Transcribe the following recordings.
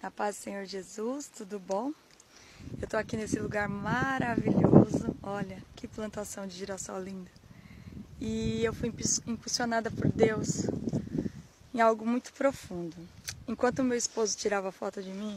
Na paz do Senhor Jesus, tudo bom? Eu tô aqui nesse lugar maravilhoso. Olha, que plantação de girassol linda. E eu fui impulsionada por Deus em algo muito profundo. Enquanto meu esposo tirava foto de mim,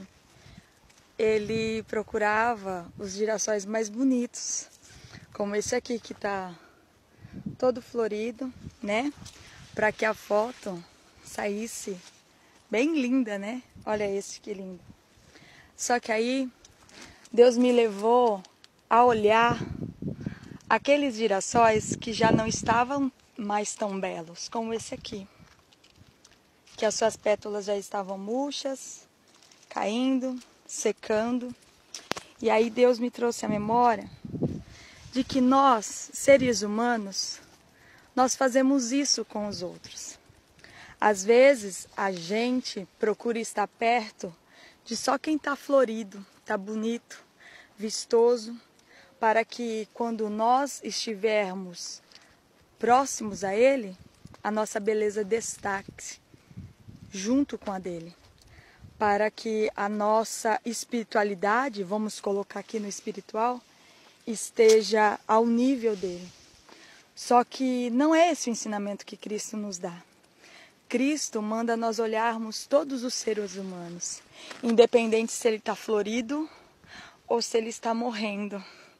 ele procurava os girassóis mais bonitos, como esse aqui que tá todo florido, né? Para que a foto saísse bem linda, né? Olha esse que lindo. Só que aí Deus me levou a olhar aqueles girassóis que já não estavam mais tão belos, como esse aqui. Que as suas pétalas já estavam murchas, caindo, secando. E aí Deus me trouxe a memória de que nós, seres humanos, nós fazemos isso com os outros. Às vezes, a gente procura estar perto de só quem está florido, está bonito, vistoso, para que quando nós estivermos próximos a ele, a nossa beleza destaque junto com a dele. Para que a nossa espiritualidade, vamos colocar aqui no espiritual, esteja ao nível dele. Só que não é esse o ensinamento que Cristo nos dá. Cristo manda nós olharmos todos os seres humanos, independente se ele está florido ou se ele está morrendo.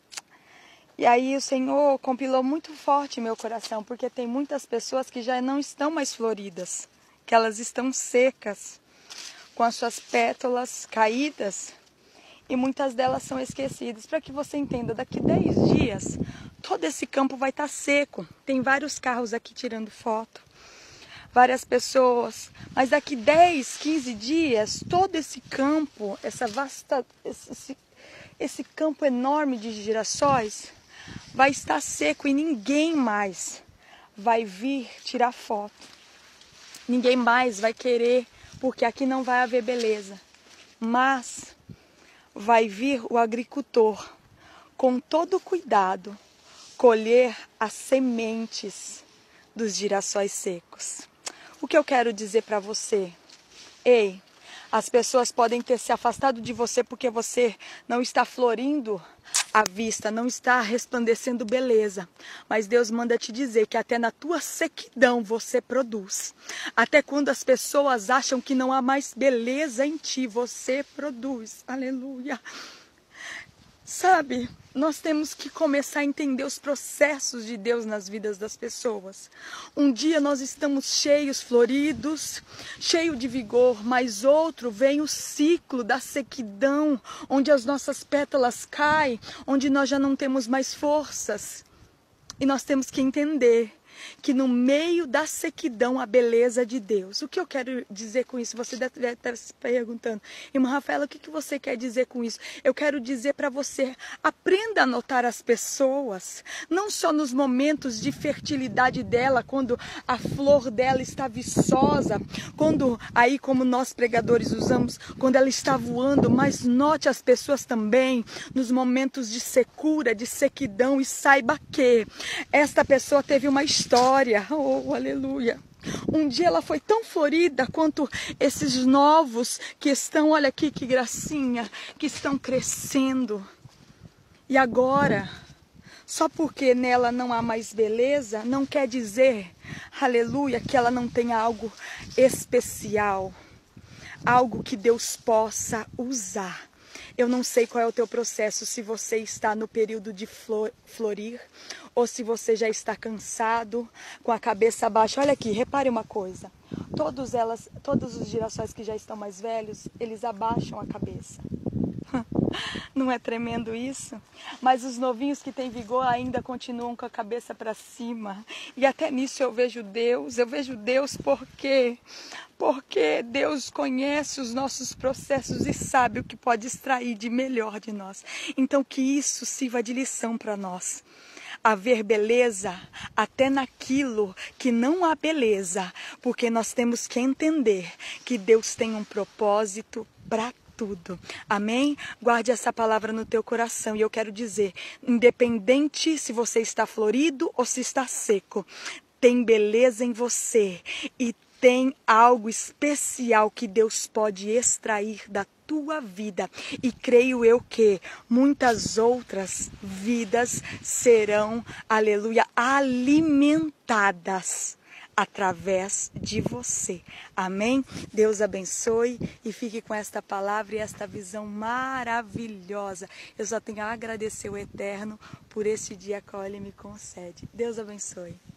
E aí o Senhor compilou muito forte meu coração, porque tem muitas pessoas que já não estão mais floridas, que elas estão secas, com as suas pétalas caídas, e muitas delas são esquecidas. Para que você entenda, daqui 10 dias, todo esse campo vai estar seco. Tem vários carros aqui tirando foto. Várias pessoas, mas daqui 10, 15 dias, todo esse campo, esse campo enorme de girassóis vai estar seco e ninguém mais vai vir tirar foto. Ninguém mais vai querer, porque aqui não vai haver beleza. Mas vai vir o agricultor, com todo cuidado, colher as sementes dos girassóis secos. O que eu quero dizer para você? Ei, as pessoas podem ter se afastado de você porque você não está florindo à vista, não está resplandecendo beleza. Mas Deus manda te dizer que até na tua sequidão você produz. Até quando as pessoas acham que não há mais beleza em ti, você produz. Aleluia. Sabe, nós temos que começar a entender os processos de Deus nas vidas das pessoas. Um dia nós estamos cheios, floridos, cheios de vigor, mas outro vem o ciclo da sequidão, onde as nossas pétalas caem, onde nós já não temos mais forças. E nós temos que entender que no meio da sequidão a beleza de Deus. O que eu quero dizer com isso? Você deve estar se perguntando, irmã Rafaela, o que você quer dizer com isso? Eu quero dizer para você, aprenda a notar as pessoas, não só nos momentos de fertilidade dela, quando a flor dela está viçosa, quando aí como nós pregadores usamos, quando ela está voando, mas note as pessoas também nos momentos de secura, de sequidão, e saiba que esta pessoa teve uma história, oh, aleluia. Um dia ela foi tão florida quanto esses novos que estão, olha aqui que gracinha, que estão crescendo. E agora, só porque nela não há mais beleza, não quer dizer, aleluia, que ela não tenha algo especial, algo que Deus possa usar. Eu não sei qual é o teu processo, se você está no período de florir, ou se você já está cansado, com a cabeça baixa. Olha aqui, repare uma coisa. Todos os girassóis que já estão mais velhos, eles abaixam a cabeça. Não é tremendo isso? Mas os novinhos que têm vigor ainda continuam com a cabeça para cima. E até nisso eu vejo Deus. Eu vejo Deus porque Deus conhece os nossos processos e sabe o que pode extrair de melhor de nós. Então que isso sirva de lição para nós. Haver beleza até naquilo que não há beleza, porque nós temos que entender que Deus tem um propósito para tudo. Amém? Guarde essa palavra no teu coração. E eu quero dizer, independente se você está florido ou se está seco, tem beleza em você. E tem algo especial que Deus pode extrair da tua vida, e creio eu que muitas outras vidas serão, aleluia, alimentadas através de você. Amém? Deus abençoe e fique com esta palavra e esta visão maravilhosa. Eu só tenho a agradecer o Eterno por este dia que Ele me concede. Deus abençoe.